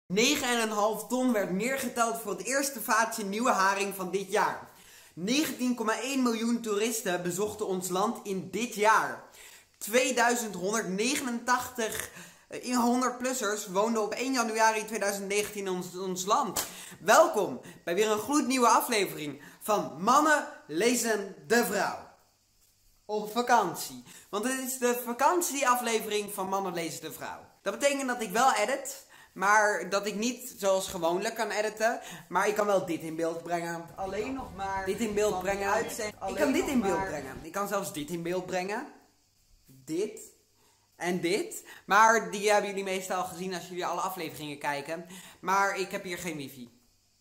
9,5 ton werd neergeteld voor het eerste vaatje nieuwe haring van dit jaar. 19,1 miljoen toeristen bezochten ons land in dit jaar. 2189 100-plussers woonden op 1 januari 2019 in ons land. Welkom bij weer een gloednieuwe aflevering van Mannen lezen de vrouw. Op vakantie. Want het is de vakantieaflevering van Mannen lezen de vrouw. Dat betekent dat ik wel edit, maar dat ik niet zoals gewoonlijk kan editen. Maar ik kan wel dit in beeld brengen. Alleen nog maar dit in beeld brengen. Ik kan dit in beeld brengen. Ik kan zelfs dit in beeld brengen. Dit. En dit. Maar die hebben jullie meestal gezien als jullie alle afleveringen kijken. Maar ik heb hier geen wifi.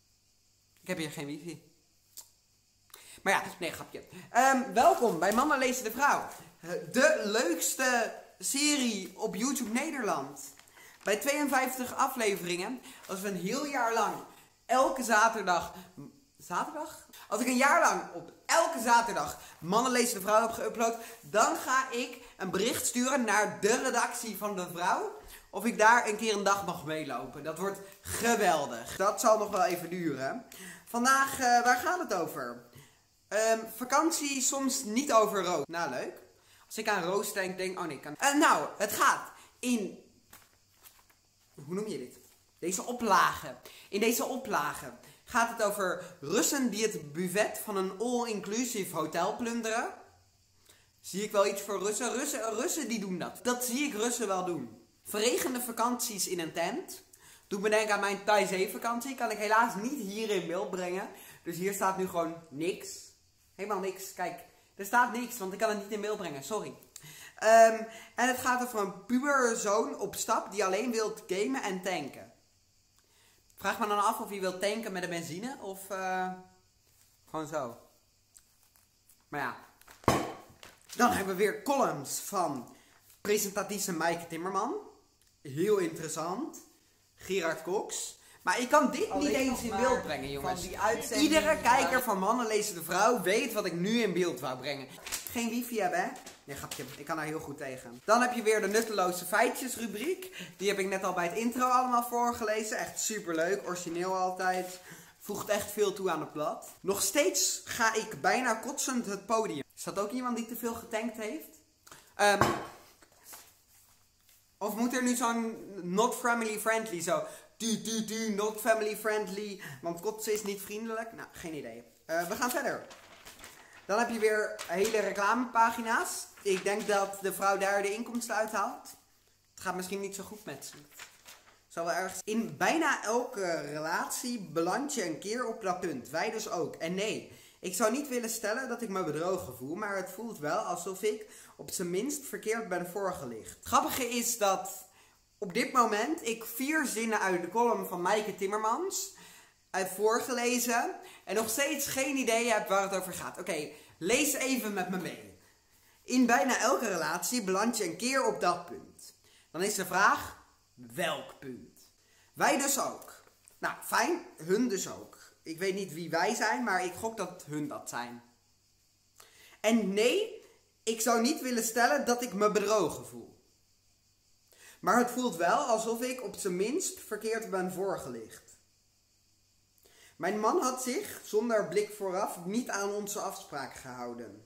Maar ja, nee, grapje. Welkom bij Mannen lezen de vrouw. De leukste serie op YouTube Nederland. Bij 52 afleveringen, als we een heel jaar lang elke zaterdag... Als ik een jaar lang op elke zaterdag Mannen lezen de vrouw heb geüpload, dan ga ik een bericht sturen naar de redactie van de vrouw. Of ik daar een keer een dag mag meelopen. Dat wordt geweldig. Dat zal nog wel even duren. Vandaag, waar gaat het over? Vakantie soms niet over roos. Nou, leuk. Als ik aan roos denk, oh nee, kan... nou, het gaat in... Hoe noem je dit? In deze oplage gaat het over Russen die het buffet van een all-inclusive hotel plunderen. Zie ik wel iets voor Russen? Russen die doen dat. Dat zie ik Russen wel doen. Verregende vakanties in een tent. Doe me denken aan mijn Thaizee-vakantie. Kan ik helaas niet hier in beeld brengen. Dus hier staat nu gewoon niks. Helemaal niks. Kijk, er staat niks, want ik kan het niet in beeld brengen. Sorry. En het gaat over een puberzoon op stap die alleen wil gamen en tanken. Vraag me dan af of hij wil tanken met een benzine of gewoon zo. Maar ja. Dan hebben we weer columns van presentatrice Maaike Timmerman. Heel interessant. Gerard Cox. Maar ik kan dit niet eens in beeld brengen, jongens. Iedere kijker van Mannen lezen de vrouw weet wat ik nu in beeld wou brengen. Geen wifi hebben, hè? Nee, grapje. Ik kan daar heel goed tegen. Dan heb je weer de nutteloze feitjes rubriek. Die heb ik net al bij het intro allemaal voorgelezen. Echt superleuk. Origineel altijd. Voegt echt veel toe aan het blad. Nog steeds ga ik bijna kotsend het podium. Is dat ook iemand die te veel getankt heeft? Of moet er nu zo'n not family friendly zo... not family friendly, want kotsen is niet vriendelijk. Nou, geen idee. We gaan verder. Dan heb je weer hele reclamepagina's. Ik denk dat de vrouw daar de inkomsten uithaalt. Het gaat misschien niet zo goed met ze. Zal wel ergens... In bijna elke relatie beland je een keer op dat punt. Wij dus ook. En nee, ik zou niet willen stellen dat ik me bedrogen voel, maar het voelt wel alsof ik op zijn minst verkeerd ben voorgelicht. Het grappige is dat... Op dit moment ik 4 zinnen uit de column van Maaike Timmermans heb voorgelezen en nog steeds geen idee heb waar het over gaat. Oké, lees even met me mee. In bijna elke relatie beland je een keer op dat punt. Dan is de vraag, welk punt? Wij dus ook. Nou, fijn, hun dus ook. Ik weet niet wie wij zijn, maar ik gok dat hun dat zijn. En nee, ik zou niet willen stellen dat ik me bedrogen voel. Maar het voelt wel alsof ik op zijn minst verkeerd ben voorgelicht. Mijn man had zich, zonder blik vooraf, niet aan onze afspraak gehouden.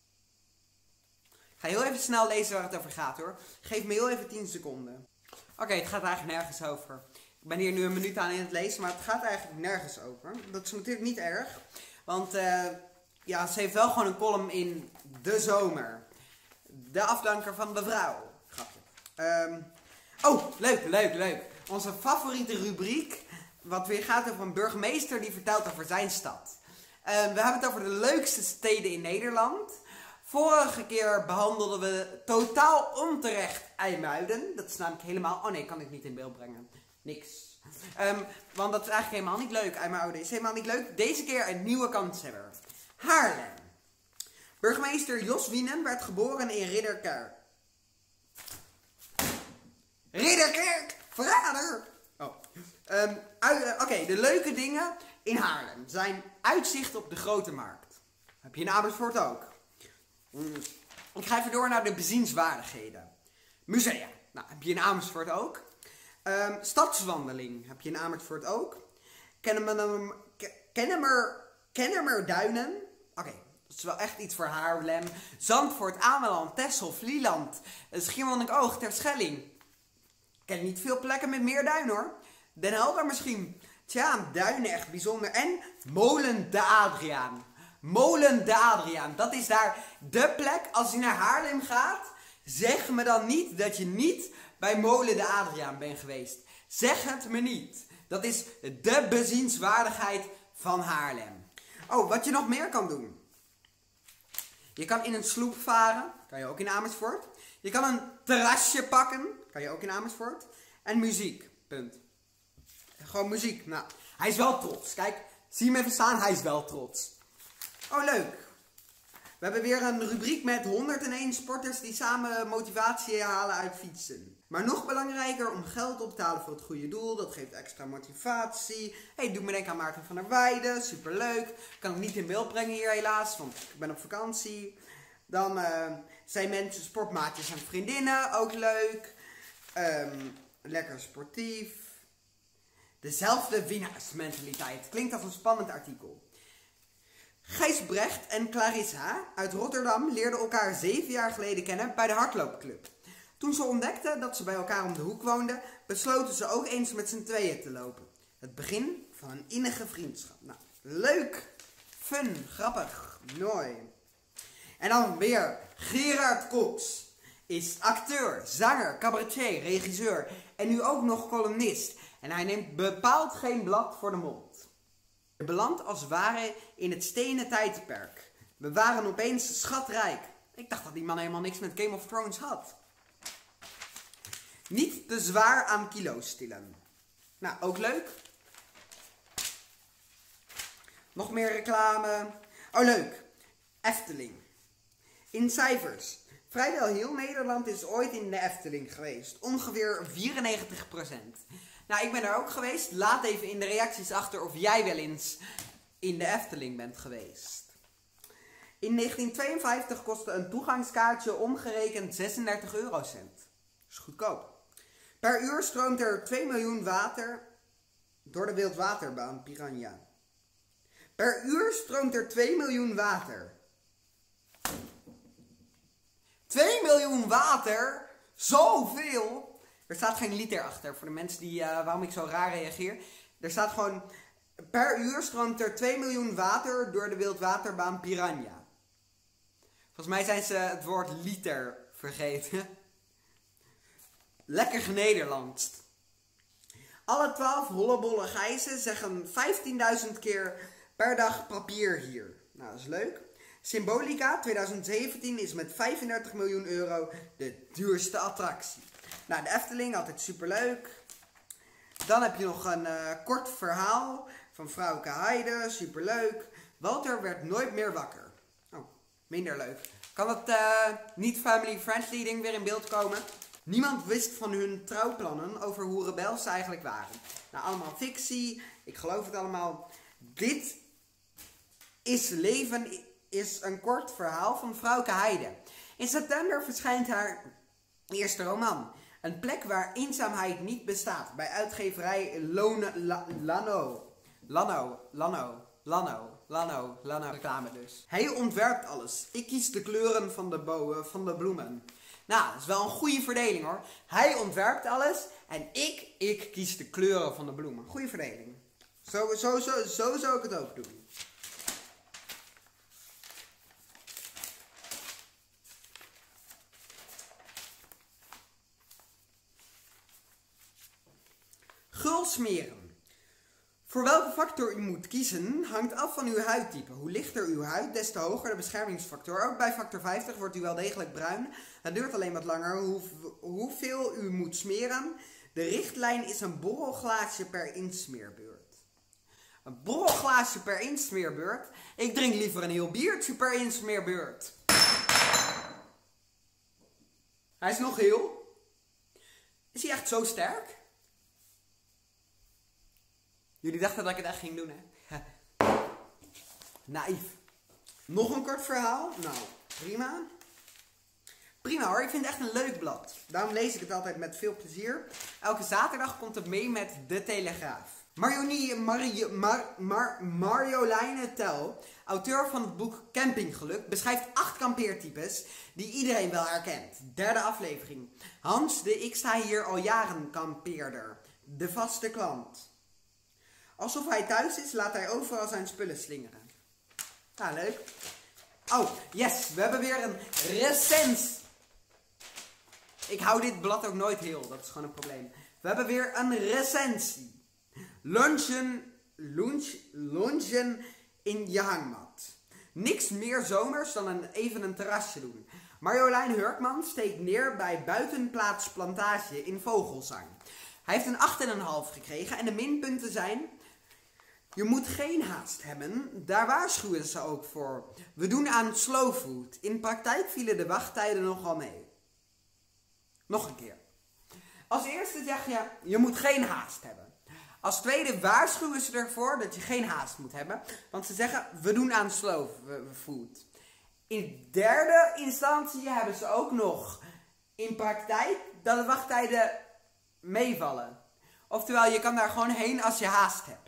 Ik ga heel even snel lezen waar het over gaat, hoor. Geef me heel even 10 seconden. Oké, het gaat eigenlijk nergens over. Ik ben hier nu een minuut aan in het lezen, maar het gaat eigenlijk nergens over. Dat is natuurlijk niet erg. Want ja, ze heeft wel gewoon een column in De Zomer. De afdanker van de vrouw. Grapje. Oh, leuk. Onze favoriete rubriek, wat weer gaat over een burgemeester die vertelt over zijn stad. We hebben het over de leukste steden in Nederland. Vorige keer behandelden we totaal onterecht IJmuiden. Dat is namelijk helemaal... Oh nee, kan ik niet in beeld brengen. Niks. Want dat is eigenlijk helemaal niet leuk. IJmuiden is helemaal niet leuk. Deze keer een nieuwe kanshebber. Haarlem. Burgemeester Jos Wienen werd geboren in Ridderkerk. Ridderkerk, verrader! Oh. Oké, de leuke dingen in Haarlem zijn uitzicht op de Grote Markt. Heb je in Amersfoort ook. Ik ga even door naar de bezienswaardigheden. Musea, nou heb je in Amersfoort ook. Stadswandeling heb je in Amersfoort ook. Kennemerduinen. Oké, dat is wel echt iets voor Haarlem. Zandvoort, Ameland, Texel, Vlieland, Schiermonnikoog, Terschelling. Ik ken niet veel plekken met meer duinen hoor. Den Helder misschien. Tja, duinen echt bijzonder. En Molen de Adriaan. Molen de Adriaan. Dat is daar de plek. Als je naar Haarlem gaat, zeg me dan niet dat je niet bij Molen de Adriaan bent geweest. Zeg het me niet. Dat is de bezienswaardigheid van Haarlem. Oh, wat je nog meer kan doen. Je kan in een sloep varen. Kan je ook in Amersfoort. Je kan een terrasje pakken. Kan je ook in Amersfoort. En muziek. Punt. Gewoon muziek. Nou, hij is wel trots. Kijk, zie hem even staan. Hij is wel trots. Oh, leuk. We hebben weer een rubriek met 101 sporters die samen motivatie halen uit fietsen. Maar nog belangrijker om geld op te halen voor het goede doel. Dat geeft extra motivatie. Hey, doe me denken aan Maarten van der Weijden. Superleuk. Kan ik niet in beeld brengen hier helaas, want ik ben op vakantie. Dan zijn mensen sportmaatjes en vriendinnen. Ook leuk. Lekker sportief. Dezelfde winnaarsmentaliteit. Klinkt als een spannend artikel. Gijs Brecht en Clarissa uit Rotterdam leerden elkaar 7 jaar geleden kennen bij de hardloopclub. Toen ze ontdekten dat ze bij elkaar om de hoek woonden, besloten ze ook eens met z'n tweeën te lopen. Het begin van een innige vriendschap. Nou, leuk, fun, grappig, mooi. En dan weer Gerard Cox is acteur, zanger, cabaretier, regisseur en nu ook nog columnist. En hij neemt bepaald geen blad voor de mond. Je belandt als het ware in het stenen tijdperk. We waren opeens schatrijk. Ik dacht dat die man helemaal niks met Game of Thrones had. Niet te zwaar aan kilo's tillen. Nou, ook leuk. Nog meer reclame. Oh, leuk. Efteling. In cijfers. Vrijwel heel Nederland is ooit in de Efteling geweest. Ongeveer 94%. Nou, ik ben er ook geweest. Laat even in de reacties achter of jij wel eens in de Efteling bent geweest. In 1952 kostte een toegangskaartje omgerekend 36 eurocent. Dat is goedkoop. Per uur stroomt er 2 miljoen water door de wildwaterbaan Piranha. Per uur stroomt er 2 miljoen water. 2 miljoen water? Zoveel! Er staat geen liter achter voor de mensen die, waarom ik zo raar reageer. Er staat gewoon, per uur stroomt er 2 miljoen water door de wildwaterbaan Piranha. Volgens mij zijn ze het woord liter vergeten. Lekker genederlandst. Alle 12 hollebolle gijzen zeggen 15.000 keer per dag papier hier. Nou, dat is leuk. Symbolica 2017 is met 35 miljoen euro de duurste attractie. Nou, de Efteling, altijd superleuk. Dan heb je nog een kort verhaal van Frauke Heide, superleuk. Walter werd nooit meer wakker. Oh, minder leuk. Kan dat niet family-friendly ding weer in beeld komen? Niemand wist van hun trouwplannen over hoe rebels ze eigenlijk waren. Nou, allemaal fictie. Ik geloof het allemaal. Dit is leven is een kort verhaal van Frauke Heide. In september verschijnt haar eerste roman. Een plek waar eenzaamheid niet bestaat. Bij uitgeverij Lano. Reclame dus. Hij ontwerpt alles. Ik kies de kleuren van de bloemen. Nou, dat is wel een goede verdeling hoor. Hij ontwerpt alles en ik kies de kleuren van de bloemen. Goede verdeling. Zo zou ik het ook doen. Gulsmeren. Voor welke factor u moet kiezen hangt af van uw huidtype. Hoe lichter uw huid, des te hoger de beschermingsfactor. Ook bij factor 50 wordt u wel degelijk bruin. Het duurt alleen wat langer hoeveel u moet smeren. De richtlijn is een borrelglaasje per insmeerbeurt. Een borrelglaasje per insmeerbeurt? Ik drink liever een heel biertje per insmeerbeurt. Hij is nog heel. Is hij echt zo sterk? Jullie dachten dat ik het echt ging doen, hè? Naïef. Nog een kort verhaal? Nou, prima. Prima hoor, ik vind het echt een leuk blad. Daarom lees ik het altijd met veel plezier. Elke zaterdag komt het mee met De Telegraaf. Marjoleine Tel, auteur van het boek Campinggeluk, beschrijft 8 kampeertypes die iedereen wel herkent. 3e aflevering. Hans, de ik sta hier al jaren kampeerder. De vaste klant. Alsof hij thuis is, laat hij overal zijn spullen slingeren. Nou, leuk. Oh, yes, we hebben weer een recensie. Ik hou dit blad ook nooit heel, dat is gewoon een probleem. We hebben weer een recensie. Lunchen in je hangmat. Niks meer zomers dan even een terrasje doen. Marjolein Hurkman steekt neer bij Buitenplaats Plantage in Vogelsang. Hij heeft een 8,5 gekregen en de minpunten zijn... Je moet geen haast hebben, daar waarschuwen ze ook voor. We doen aan slow food. In praktijk vielen de wachttijden nogal mee. Nog een keer. Als eerste zeg je, je moet geen haast hebben. Als tweede waarschuwen ze ervoor dat je geen haast moet hebben. Want ze zeggen, we doen aan slow food. In derde instantie hebben ze ook nog in praktijk dat de wachttijden meevallen. Oftewel, je kan daar gewoon heen als je haast hebt.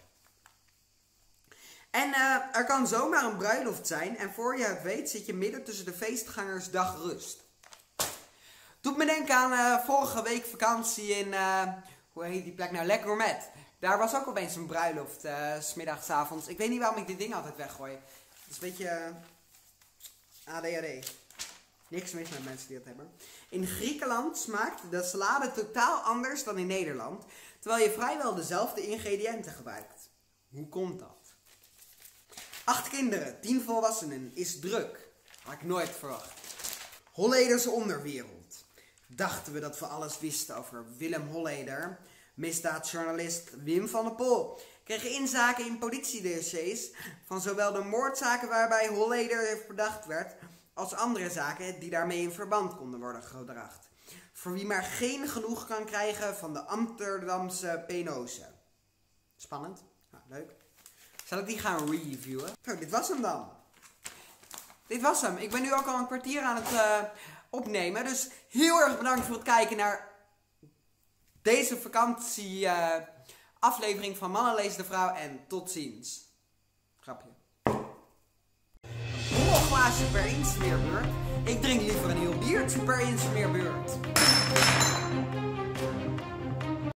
En er kan zomaar een bruiloft zijn en voor je het weet zit je midden tussen de feestgangers dag rust. Doet me denken aan vorige week vakantie in, hoe heet die plek nou, Le Gourmet. Daar was ook opeens een bruiloft, 's middags, 's avonds. Ik weet niet waarom ik dit ding altijd weggooi. Het is een beetje ADHD. Niks mis met mensen die dat hebben. In Griekenland smaakt de salade totaal anders dan in Nederland, terwijl je vrijwel dezelfde ingrediënten gebruikt. Hoe komt dat? 8 kinderen, 10 volwassenen, is druk. Had ik nooit verwacht. Holleders onderwereld. Dachten we dat we alles wisten over Willem Holleder. Misdaadjournalist Wim van der Pol kreeg inzaken in politiedossiers van zowel de moordzaken waarbij Holleder verdacht werd, als andere zaken die daarmee in verband konden worden gebracht. Voor wie maar geen genoeg kan krijgen van de Amsterdamse penose. Spannend. Nou, leuk. Zal ik die gaan reviewen? Nou, dit was hem dan. Dit was hem. Ik ben nu ook al een kwartier aan het opnemen. Dus heel erg bedankt voor het kijken naar deze vakantie aflevering van Mannen lezen de Vrouw. En tot ziens. Grapje. Een glaasje per insmeerbeurt. Ik drink liever een heel biertje per insmeerbeurt.